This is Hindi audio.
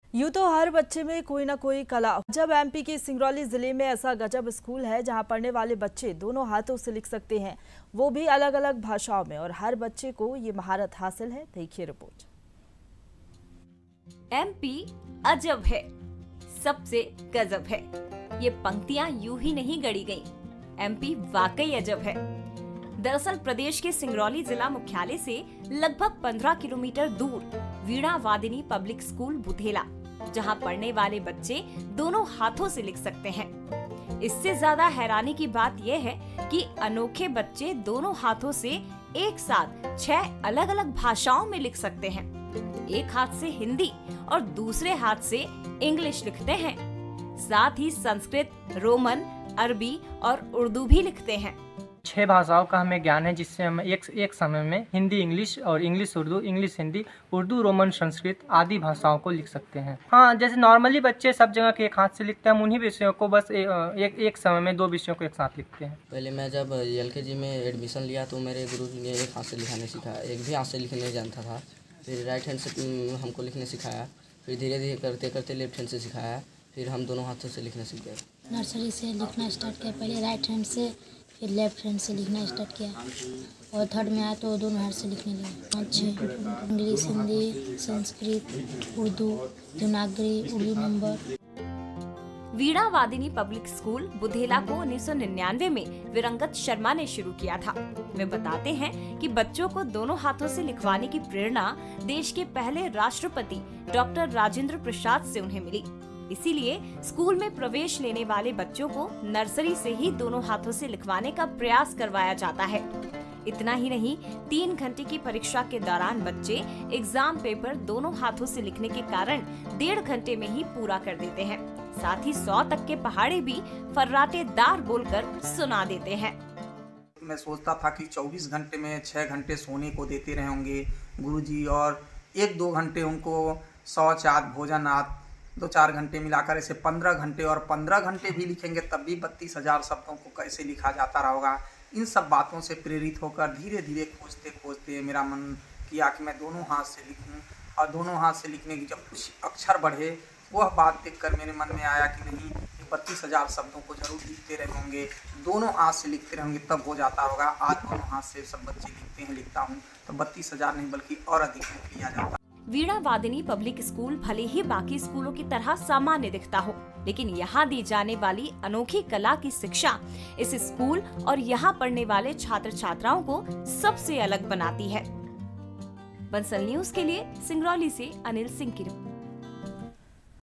यूं तो हर बच्चे में कोई ना कोई कला। जब एमपी के सिंगरौली जिले में ऐसा गजब स्कूल है जहां पढ़ने वाले बच्चे दोनों हाथों से लिख सकते हैं, वो भी अलग अलग भाषाओं में, और हर बच्चे को ये महारत हासिल है। देखिए रिपोर्ट। एमपी अजब है, सबसे गजब है। ये पंक्तियां यूं ही नहीं गढ़ी गईं। एमपी वाकई अजब है। दरअसल प्रदेश के सिंगरौली जिला मुख्यालय से लगभग 15 किलोमीटर दूर वीणा वादिनी पब्लिक स्कूल बुधेला, जहां पढ़ने वाले बच्चे दोनों हाथों से लिख सकते हैं। इससे ज्यादा हैरानी की बात यह है कि अनोखे बच्चे दोनों हाथों से एक साथ 6 अलग अलग भाषाओं में लिख सकते हैं। एक हाथ से हिंदी और दूसरे हाथ से इंग्लिश लिखते हैं। साथ ही संस्कृत, रोमन, अरबी और उर्दू भी लिखते हैं। 6 भाषाओं का हमें ज्ञान है, जिससे हम एक समय में हिंदी इंग्लिश और English Urdu, English Hindi, Urdu Roman Sanskrit आदि भाषाओं को लिख सकते हैं। हाँ, जैसे नॉर्मली बच्चे सब जगह के एक हाथ से लिखते हैं, हम उन्हीं विषयों को बस एक समय में 2 विषयों को एक साथ लिखते हैं। पहले मैं जब LKG में एडमिशन लिया तो मेरे गुरुजी ने एक हाथ से लिखना सिखाया, एक भी हाथ से लिखने नहीं जानता था। फिर राइट हैंड से हमको लिखने सिखाया, फिर धीरे धीरे करते करते लेफ्ट हैंड से सिखाया, फिर हम दोनों हाथों से लिखना सीख गए। नर्सरी से लिखना स्टार्ट किया, पहले राइट हैंड से फिर लेफ्ट हैंड से लिखना स्टार्ट किया, और थर्ड में आया तो दोनों हाथ से लिखने लगे। अच्छे English, Hindi, Sanskrit, Urdu, Devanagari, Urdu number. Veena Vadini public school Budhela को 1999 में विरंगत शर्मा ने शुरू किया था। वे बताते हैं कि बच्चों को दोनों हाथों से लिखवाने की प्रेरणा देश के पहले राष्ट्रपति डॉक्टर राजेंद्र प्रसाद से उन्हें मिली। इसीलिए स्कूल में प्रवेश लेने वाले बच्चों को नर्सरी से ही दोनों हाथों से लिखवाने का प्रयास करवाया जाता है। इतना ही नहीं, 3 घंटे की परीक्षा के दौरान बच्चे एग्जाम पेपर दोनों हाथों से लिखने के कारण 1.5 घंटे में ही पूरा कर देते हैं। साथ ही 100 तक के पहाड़े भी फर्राटेदार बोलकर सुना देते हैं। मैं सोचता था कि 24 घंटे में 6 घंटे सोने को देते रहे होंगे गुरुजी, और 1-2 घंटे उनको शौच आदि भोजन आदि 2-4 घंटे मिलाकर ऐसे 15 घंटे, और 15 घंटे भी लिखेंगे तब भी 32,000 शब्दों को कैसे लिखा जाता रहोगा। इन सब बातों से प्रेरित होकर धीरे धीरे खोजते खोजते मेरा मन किया कि मैं दोनों हाथ से लिखूं, और दोनों हाथ से लिखने की जब कुछ अक्षर बढ़े, वह बात देखकर मेरे मन में आया कि नहीं, 32,000 शब्दों को जरूर लिखते रहे होंगे, दोनों हाथ से लिखते रहेंगे तब हो जाता होगा। आज दोनों हाथ से सब बच्चे लिखते हैं, लिखता हूँ तो 32,000 नहीं बल्कि और अधिक लिख लिया जाता। वीणा वादिनी पब्लिक स्कूल भले ही बाकी स्कूलों की तरह सामान्य दिखता हो, लेकिन यहाँ दी जाने वाली अनोखी कला की शिक्षा इस स्कूल और यहाँ पढ़ने वाले छात्र छात्राओं को सबसे अलग बनाती है। बंसल न्यूज के लिए सिंगरौली से अनिल सिंह की रिपोर्ट।